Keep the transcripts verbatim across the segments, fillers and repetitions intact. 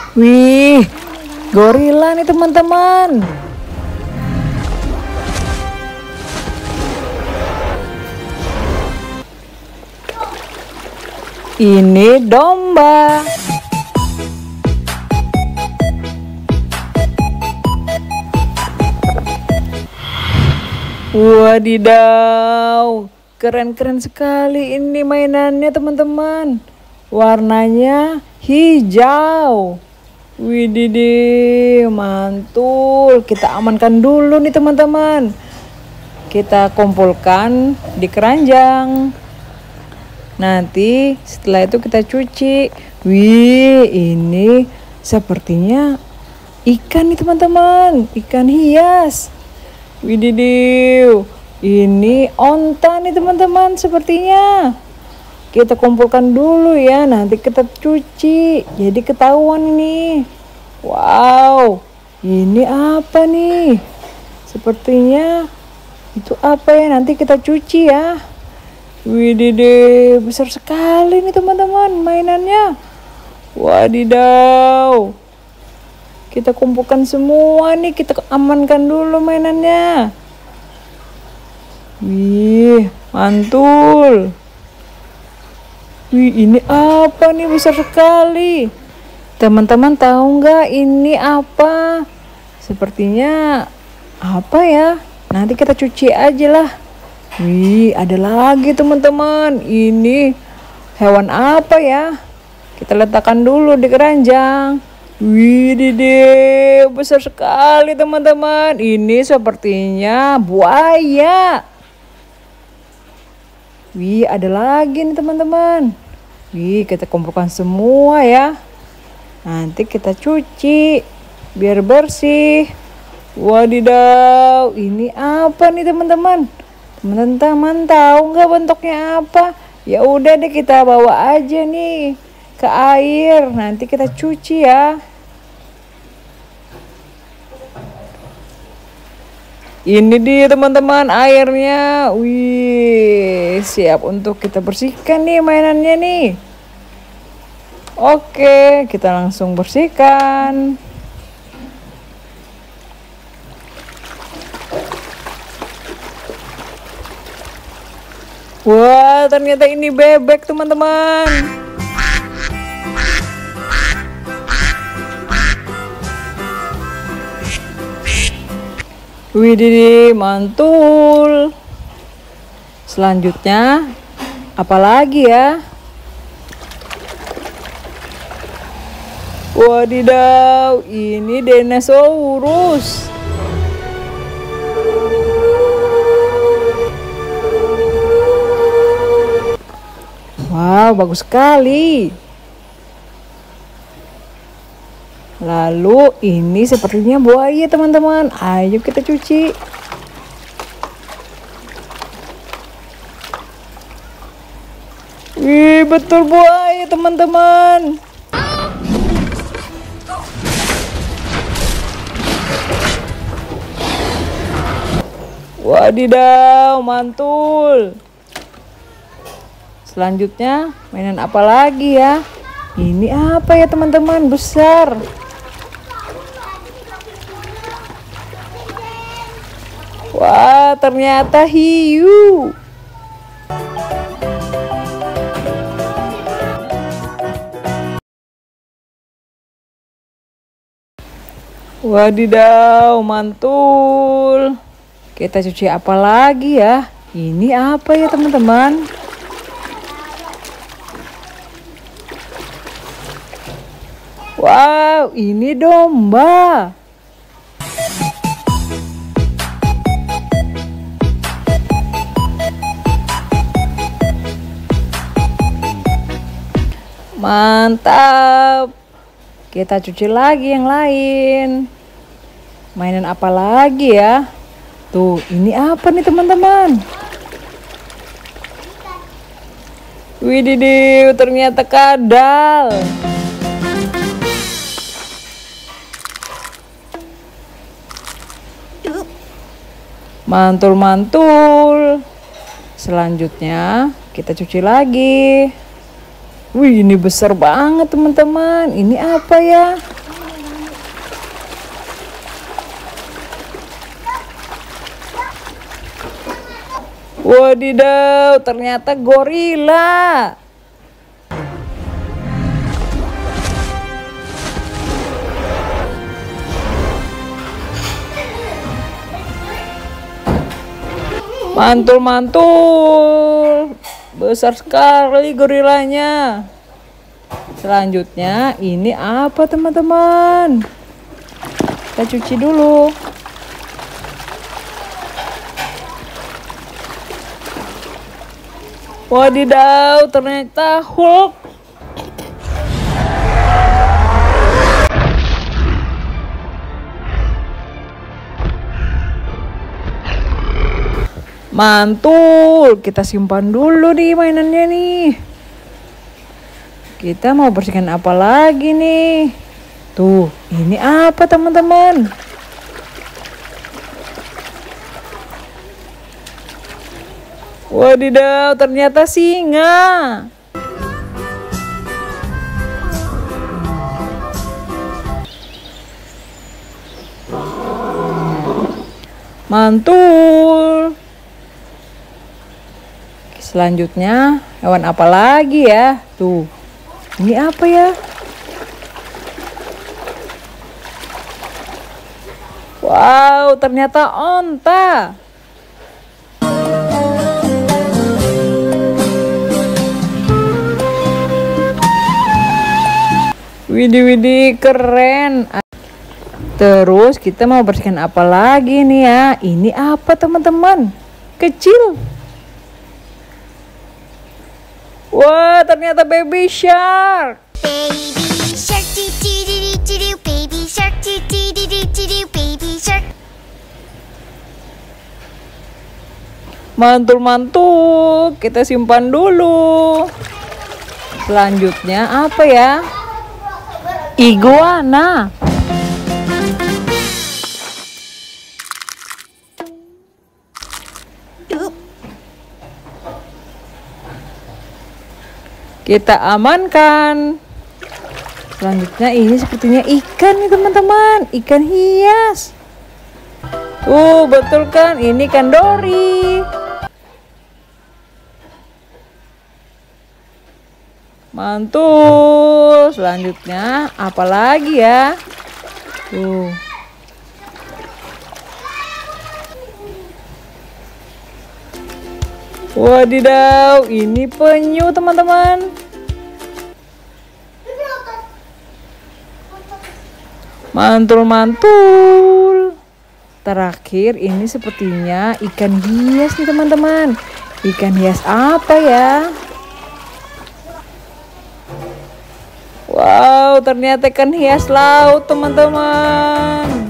Wih, gorila nih teman-teman. Ini domba. Wadidaw, keren-keren sekali ini mainannya teman-teman. Warnanya hijau. Wididih, mantul. Kita amankan dulu nih teman-teman. Kita kumpulkan di keranjang. Nanti setelah itu kita cuci. Wih, ini sepertinya ikan nih teman-teman. Ikan hias. Wididih, ini onta nih teman-teman sepertinya. Kita kumpulkan dulu ya, nanti kita cuci. Jadi ketahuan nih. Wow, ini apa nih? Sepertinya itu apa ya? Nanti kita cuci ya. Wididih, besar sekali nih teman-teman mainannya. Wadidaw. Kita kumpulkan semua nih, kita amankan dulu mainannya. Wih, mantul. Wih, ini apa nih, besar sekali. Teman-teman tahu nggak ini apa? Sepertinya apa ya? Nanti kita cuci aja lah. Wih, ada lagi teman-teman. Ini hewan apa ya? Kita letakkan dulu di keranjang. Wih, dede, besar sekali teman-teman. Ini sepertinya buaya. Wih, ada lagi nih teman-teman. Wih, kita kumpulkan semua ya. Nanti kita cuci biar bersih. Wadidaw, ini apa nih teman-teman? Teman-teman tahu nggak bentuknya apa? Ya udah deh, kita bawa aja nih ke air. Nanti kita cuci ya. Ini dia teman-teman airnya. Wih, siap untuk kita bersihkan nih mainannya nih. Oke, kita langsung bersihkan. Wah, ternyata ini bebek teman-teman. Widih, mantul. Selanjutnya apalagi ya? Wadidaw, ini dinosaurus. Wow, bagus sekali. Lalu ini sepertinya buaya teman-teman. Ayo kita cuci. Wih, betul buaya teman-teman. Wadidaw, mantul. Selanjutnya mainan apa lagi ya? Ini apa ya teman-teman? Besar. Wah, ternyata hiu. Wadidaw, mantul. Kita cuci apa lagi ya? Ini apa ya teman-teman? Wow, ini domba. Mantap. Kita cuci lagi yang lain. Mainan apa lagi ya? Tuh, ini apa nih teman-teman? Widih, ternyata kadal. Mantul-mantul. Selanjutnya kita cuci lagi. Wih, ini besar banget teman-teman. Ini apa ya? Wadidaw, ternyata gorila. Mantul-mantul. Besar sekali gorilanya. Selanjutnya ini apa teman-teman? Kita cuci dulu. Wadidaw, ternyata Hulk. Mantul, kita simpan dulu nih mainannya nih. Kita mau bersihkan apa lagi nih? Tuh, ini apa teman-teman? Wadidaw, ternyata singa. Mantul. Selanjutnya, hewan apa lagi ya? Tuh, ini apa ya? Wow, ternyata onta. Widih, widih, keren. Terus kita mau bersihkan apa lagi nih ya? Ini apa teman-teman? Kecil. Wah, ternyata baby shark. Baby shark doo doo doo doo doo, baby shark doo doo doo doo doo, baby shark. Mantul-mantul, kita simpan dulu. Selanjutnya apa ya? Iguana. Kita amankan. Selanjutnya ini sepertinya ikan nih teman-teman, ikan hias. Tuh, betul kan? Ini ikan dori. Mantul. Selanjutnya apa lagi ya? Tuh. Wadidaw, ini penyu teman-teman. Mantul-mantul. Terakhir ini sepertinya ikan hias nih teman-teman. Ikan hias apa ya? Wow, ternyata ikan hias laut teman-teman.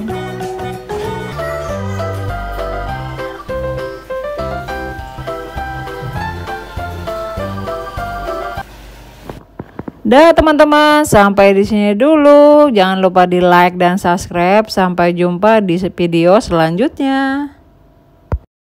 Dah teman-teman, sampai di sini dulu. Jangan lupa di like dan subscribe. Sampai jumpa di video selanjutnya.